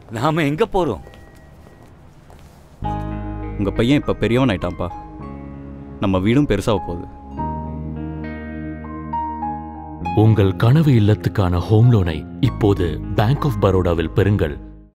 நாம எங்க போறோம்? உங்க பையன் இப்ப பெரியவன் ஆயிட்டான்ப்பா. நம்ம வீடும் பெருசாக போகுது. உங்கள் கனவு இல்லத்துக்கான ஹோம் லோனை இப்போது பேங்க் ஆஃப் பரோடாவில் பெறுங்கள்.